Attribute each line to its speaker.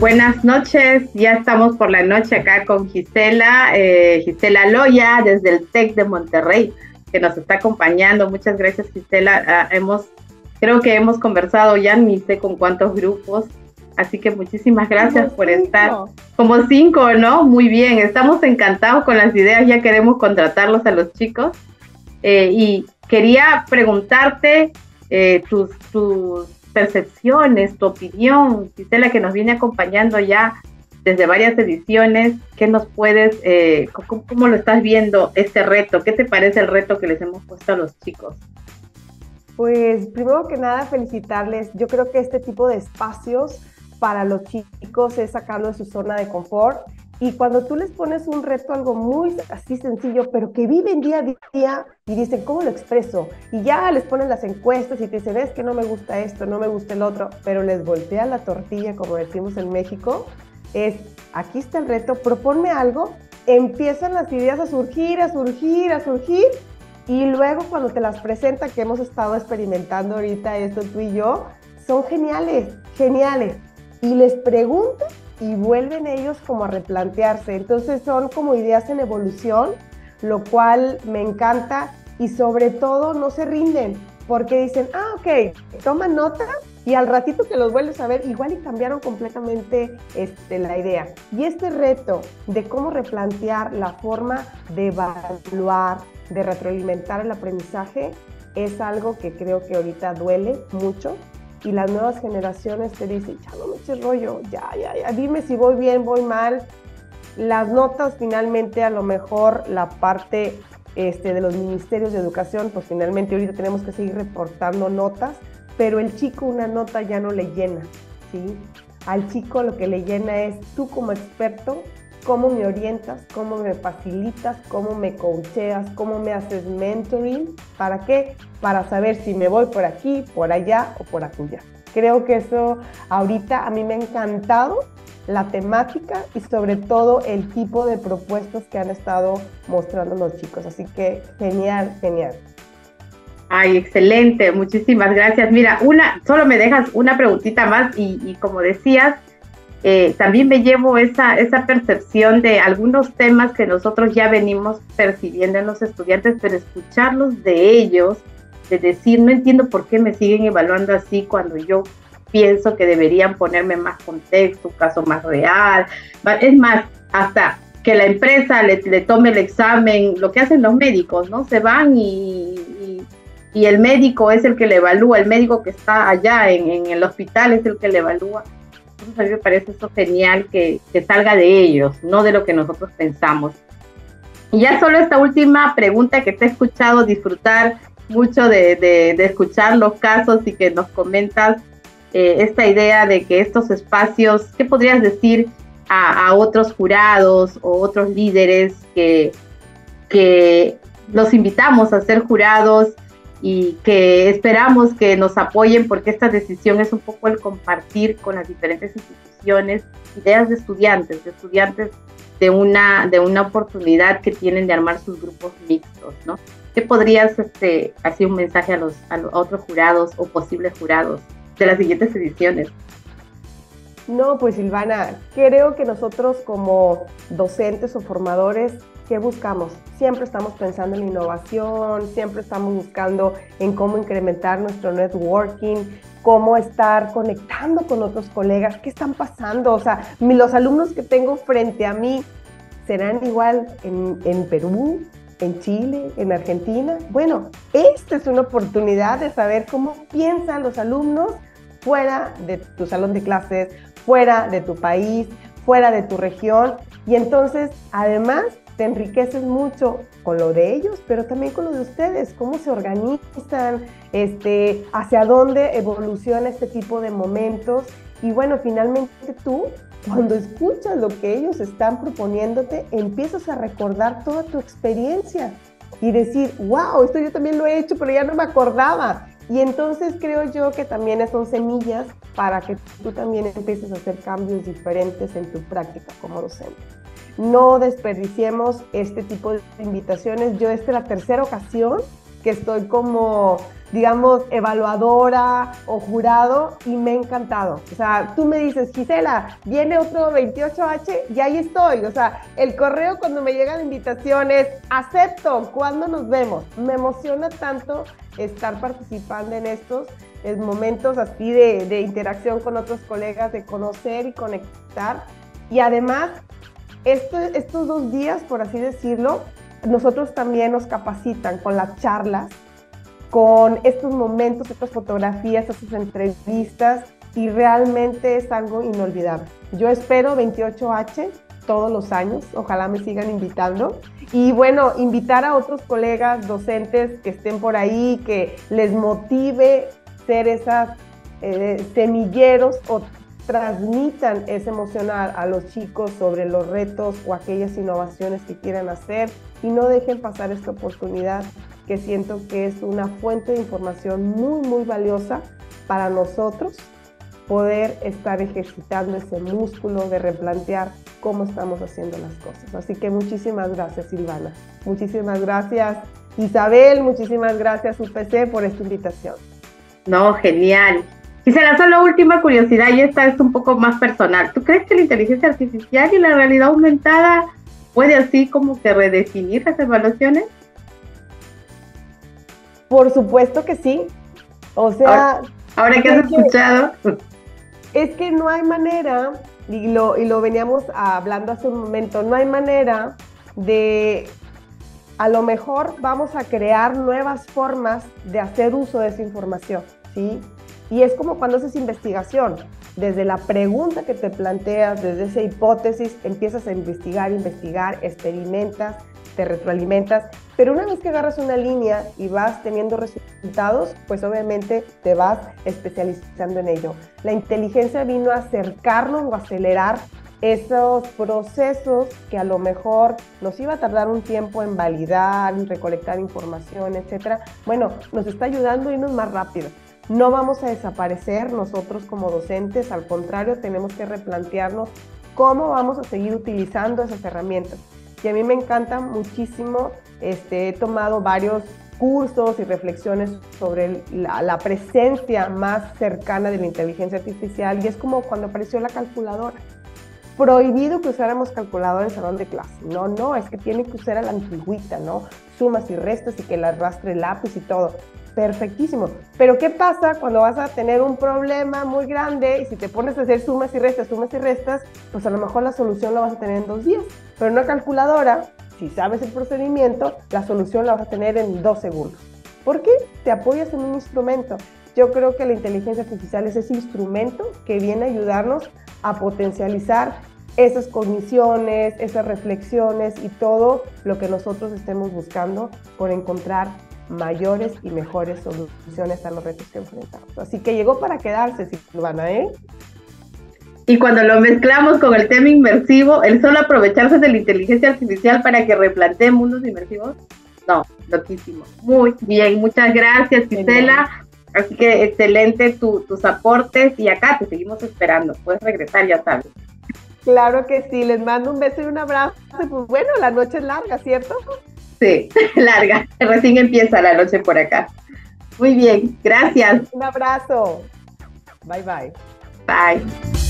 Speaker 1: Buenas noches, ya estamos por la noche acá con Gisela Loya desde el TEC de Monterrey, que nos está acompañando. Muchas gracias, Gisela. Creo que hemos conversado ya ni sé con cuántos grupos, así que muchísimas gracias por estar. Como 5, ¿no? Muy bien, estamos encantados con las ideas, ya queremos contratarlos a los chicos. Y quería preguntarte tus percepciones, tu opinión, Gisela, que nos viene acompañando ya desde varias ediciones. ¿Qué nos puedes, cómo lo estás viendo este reto? ¿Qué te parece el reto que les hemos puesto a los chicos?
Speaker 2: Pues primero que nada felicitarles. Yo creo que este tipo de espacios para los chicos es sacarlo de su zona de confort, y cuando tú les pones un reto, algo muy así sencillo, pero que viven día a día y dicen, ¿cómo lo expreso? Y ya les ponen las encuestas y te dicen, es que no me gusta esto, no me gusta el otro, pero les voltea la tortilla, como decimos en México. Aquí está el reto, proponme algo, empiezan las ideas a surgir, y luego cuando te las presenta, que hemos estado experimentando ahorita esto tú y yo, son geniales, y les preguntan y vuelven ellos como a replantearse. Entonces son como ideas en evolución, lo cual me encanta, y sobre todo no se rinden, porque dicen, ok, toman nota y al ratito que los vuelves a ver, igual y cambiaron completamente la idea. Y este reto de cómo replantear la forma de evaluar, de retroalimentar el aprendizaje, es algo que creo que ahorita duele mucho. Y las nuevas generaciones te dicen, ya no me eches rollo, ya, dime si voy bien, voy mal. Las notas, finalmente, a lo mejor la parte de los ministerios de educación, pues finalmente ahorita tenemos que seguir reportando notas, pero el chico una nota ya no le llena, ¿sí? Al chico lo que le llena es, tú como experto, cómo me orientas, cómo me facilitas, cómo me coacheas, cómo me haces mentoring. ¿Para qué? Para saber si me voy por aquí, por allá o por acullá. Creo que eso ahorita a mí me ha encantado, la temática y sobre todo el tipo de propuestas que han estado mostrando los chicos. Así que genial.
Speaker 1: Ay, excelente, muchísimas gracias. Mira, solo me dejas una preguntita más y como decías, también me llevo esa percepción de algunos temas que nosotros ya venimos percibiendo en los estudiantes, pero escucharlos de ellos, de decir, no entiendo por qué me siguen evaluando así cuando yo pienso que deberían ponerme más contexto, un caso más real. Es más, hasta que la empresa le tome el examen, lo que hacen los médicos, ¿no? Se van y el médico es el que le evalúa, el médico que está allá en el hospital es el que le evalúa. Entonces a mí me parece eso genial que salga de ellos, no de lo que nosotros pensamos. Y ya solo esta última pregunta, que te he escuchado disfrutar mucho de escuchar los casos y que nos comentas esta idea de que estos espacios, ¿qué podrías decir a otros jurados o otros líderes que los invitamos a ser jurados y que esperamos que nos apoyen, porque esta decisión es un poco el compartir con las diferentes instituciones ideas de estudiantes de una oportunidad que tienen de armar sus grupos mixtos, ¿no? ¿Qué podrías hacer un mensaje a otros jurados o posibles jurados de las siguientes ediciones?
Speaker 2: No, pues Silvana, creo que nosotros como docentes o formadores, ¿qué buscamos? Siempre estamos pensando en innovación, siempre estamos buscando en cómo incrementar nuestro networking, cómo estar conectando con otros colegas, qué están pasando. O sea, los alumnos que tengo frente a mí serán igual en Perú, en Chile, en Argentina. Bueno, esta es una oportunidad de saber cómo piensan los alumnos fuera de tu salón de clases, fuera de tu país, fuera de tu región, y entonces además te enriqueces mucho con lo de ellos, pero también con lo de ustedes, cómo se organizan, hacia dónde evoluciona este tipo de momentos. Y bueno, finalmente tú, cuando escuchas lo que ellos están proponiéndote, empiezas a recordar toda tu experiencia y decir, wow, esto yo también lo he hecho, pero ya no me acordaba. Y entonces creo yo que también son semillas para que tú también empieces a hacer cambios diferentes en tu práctica como docente. No desperdiciemos este tipo de invitaciones. Yo esta es la tercera ocasión que estoy como, digamos, evaluadora o jurado y me ha encantado. O sea, tú me dices, Gisela, viene otro 28H y ahí estoy. O sea, el correo cuando me llegan invitaciones, acepto, ¿cuándo nos vemos? Me emociona tanto estar participando en estos momentos así de interacción con otros colegas, de conocer y conectar. Y además, estos 2 días, por así decirlo, nosotros también nos capacitan con las charlas, con estos momentos, estas fotografías, estas entrevistas, y realmente es algo inolvidable. Yo espero 28H todos los años, ojalá me sigan invitando. Y bueno, invitar a otros colegas docentes que estén por ahí, que les motive ser esas semilleros o transmitan ese emocional a los chicos sobre los retos o aquellas innovaciones que quieran hacer, y no dejen pasar esta oportunidad, que siento que es una fuente de información muy, muy valiosa para nosotros poder estar ejercitando ese músculo de replantear cómo estamos haciendo las cosas. Así que muchísimas gracias, Silvana. Muchísimas gracias, Isabel. Muchísimas gracias, UPC, por esta invitación.
Speaker 1: No, genial. Gisela, solo última curiosidad, y esta es un poco más personal. ¿Tú crees que la inteligencia artificial y la realidad aumentada puede así como que redefinir las evaluaciones?
Speaker 2: Por supuesto que sí. O sea...
Speaker 1: Ahora que has escuchado...
Speaker 2: Es que no hay manera, y lo veníamos hablando hace un momento, no hay manera de... A lo mejor vamos a crear nuevas formas de hacer uso de esa información, ¿sí? Y es como cuando haces investigación. Desde la pregunta que te planteas, desde esa hipótesis, empiezas a investigar, experimentas, te retroalimentas, pero una vez que agarras una línea y vas teniendo resultados, pues obviamente te vas especializando en ello. La inteligencia vino a acercarnos o acelerar esos procesos que a lo mejor nos iba a tardar un tiempo en validar, en recolectar información, etcétera. Bueno, nos está ayudando a irnos más rápido. No vamos a desaparecer nosotros como docentes, al contrario, tenemos que replantearnos cómo vamos a seguir utilizando esas herramientas. Y a mí me encanta muchísimo, he tomado varios cursos y reflexiones sobre la presencia más cercana de la inteligencia artificial, y es como cuando apareció la calculadora. Prohibido que usáramos calculadora en salón de clase. No, es que tiene que usar a la antigüita, ¿no? Sumas y restas y que la arrastre el lápiz y todo. Perfectísimo. Pero ¿qué pasa cuando vas a tener un problema muy grande y si te pones a hacer sumas y restas, pues a lo mejor la solución la vas a tener en 2 días? Pero en una calculadora, si sabes el procedimiento, la solución la vas a tener en 2 segundos. ¿Por qué? Te apoyas en un instrumento. Yo creo que la inteligencia artificial es ese instrumento que viene a ayudarnos a potencializar esas cogniciones, esas reflexiones y todo lo que nosotros estemos buscando por encontrar mayores y mejores soluciones a los retos que enfrentamos. Así que llegó para quedarse, Silvana, ¿eh?
Speaker 1: Y cuando lo mezclamos con el tema inmersivo, el solo aprovecharse de la inteligencia artificial para que replantee mundos inmersivos, no, loquísimo. Muy bien, muchas gracias, Gisela. Así que excelente tus aportes, y acá te seguimos esperando. Puedes regresar, ya sabes.
Speaker 2: Claro que sí, les mando un beso y un abrazo. Pues bueno, la noche es larga, ¿cierto?
Speaker 1: Sí, larga. Recién empieza la noche por acá. Muy bien, gracias.
Speaker 2: Un abrazo. Bye, bye.
Speaker 1: Bye.